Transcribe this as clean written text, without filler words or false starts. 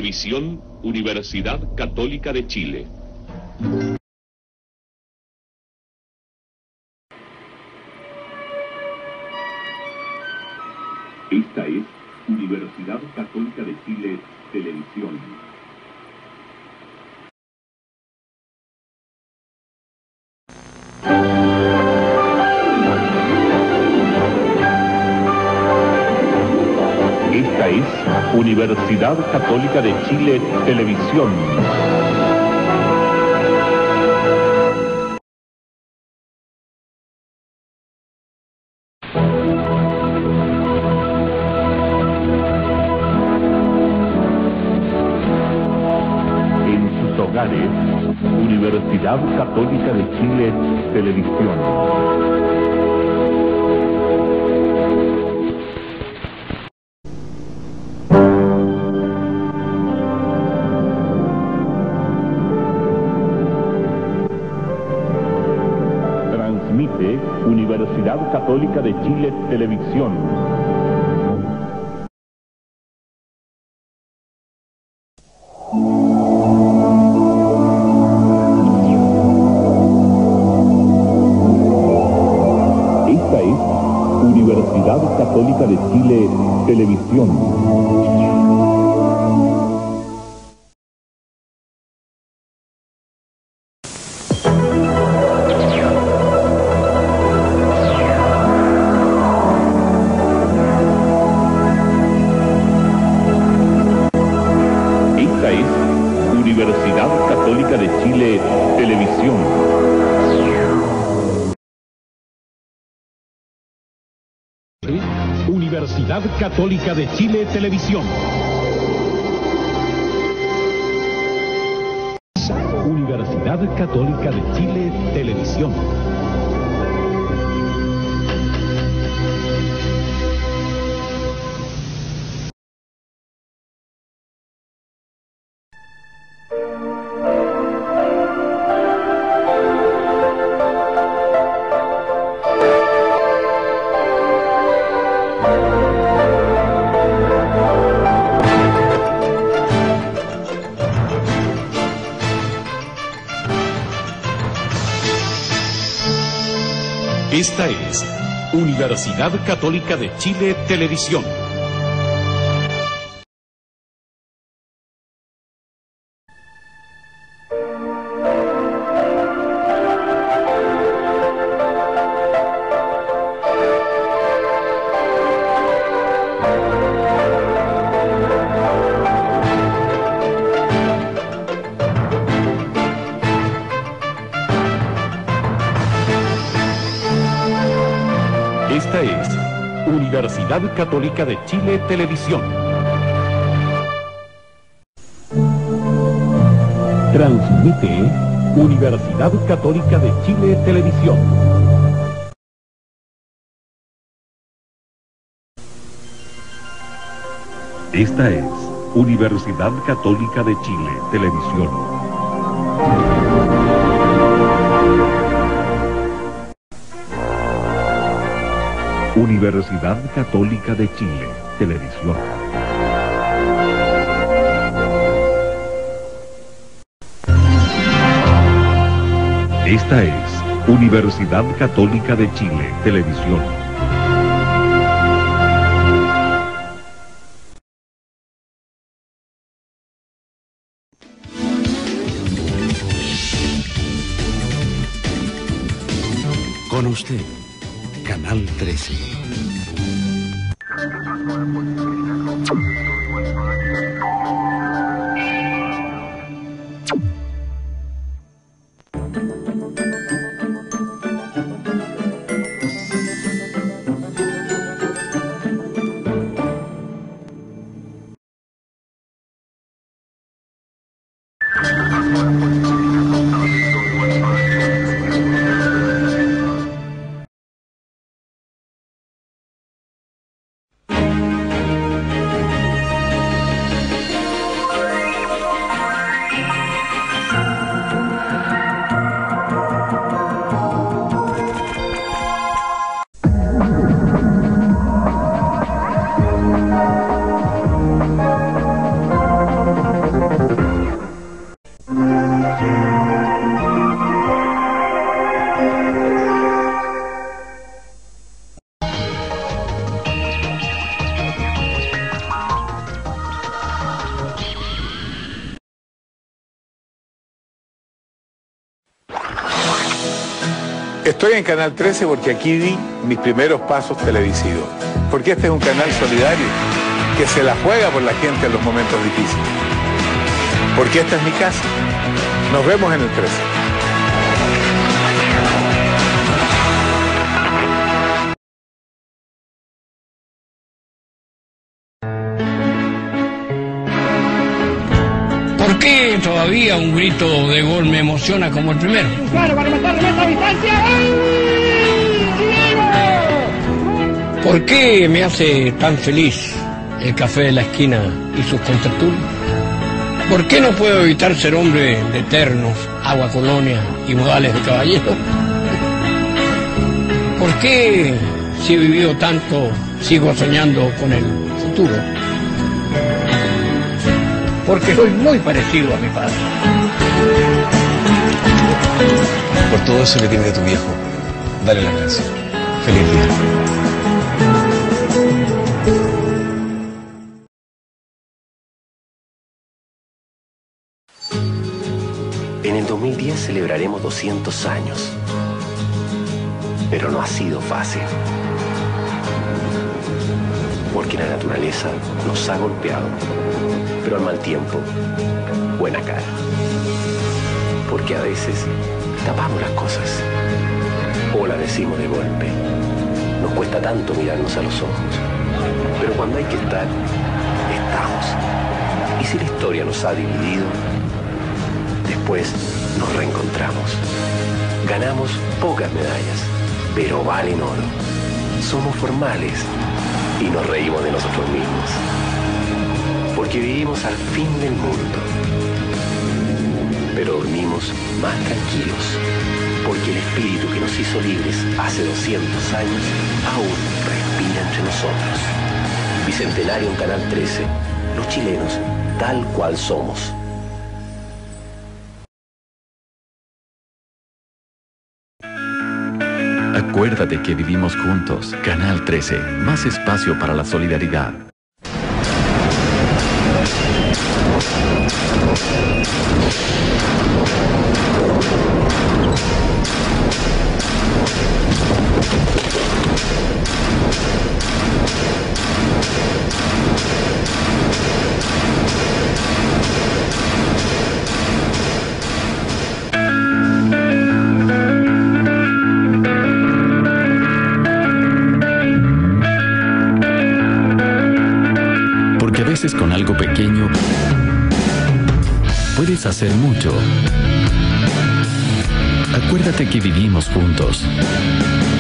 Televisión, Universidad Católica de Chile. Esta es Universidad Católica de Chile, Televisión. Esta es Universidad Católica de Chile, Televisión. En sus hogares, Universidad Católica de Chile, Televisión. Transmite Universidad Católica de Chile, Televisión. Esta es Universidad Católica de Chile, Televisión. Esta es Universidad Católica de Chile, Televisión. Universidad Católica de Chile, Televisión. Universidad Católica de Chile, Televisión. Esta es Universidad Católica de Chile, Televisión. Esta es Universidad Católica de Chile, Televisión. Transmite Universidad Católica de Chile, Televisión. Esta es Universidad Católica de Chile, Televisión. Universidad Católica de Chile, Televisión. Esta es Universidad Católica de Chile, Televisión. Con usted, Canal 13. Estoy en Canal 13 porque aquí di mis primeros pasos televisivos. Porque este es un canal solidario que se la juega por la gente en los momentos difíciles. Porque esta es mi casa. Nos vemos en el 13. ¿Por qué todavía un grito de gol me emociona como el primero? Claro, para matar remata a distancia. ¿Por qué me hace tan feliz el café de la esquina y sus contertulios? ¿Por qué no puedo evitar ser hombre de ternos, agua colonia y modales de caballero? ¿Por qué, si he vivido tanto, sigo soñando con el futuro? Porque soy muy parecido a mi padre. Por todo eso que tienes de tu viejo, dale las gracias. Feliz día. En el 2010 celebraremos 200 años, pero no ha sido fácil, porque la naturaleza nos ha golpeado, pero al mal tiempo, buena cara, porque a veces tapamos las cosas, o las decimos de golpe, nos cuesta tanto mirarnos a los ojos, pero cuando hay que estar, estamos, y si la historia nos ha dividido, después nos reencontramos. Ganamos pocas medallas, pero valen oro. Somos formales y nos reímos de nosotros mismos. Porque vivimos al fin del mundo. Pero dormimos más tranquilos. Porque el espíritu que nos hizo libres hace 200 años aún respira entre nosotros. Bicentenario en Canal 13. Los chilenos, tal cual somos. Acuérdate que vivimos juntos. Canal 13, más espacio para la solidaridad. Con algo pequeño puedes hacer mucho. Acuérdate que vivimos juntos.